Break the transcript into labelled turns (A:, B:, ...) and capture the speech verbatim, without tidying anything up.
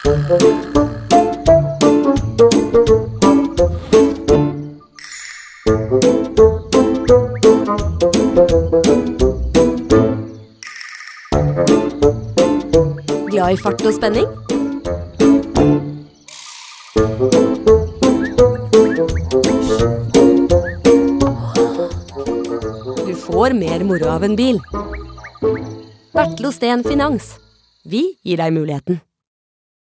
A: Glad i fart og spenning? Du får mer moro av en bil. Bertel og Steen Finans. Vi gir deg muligheten.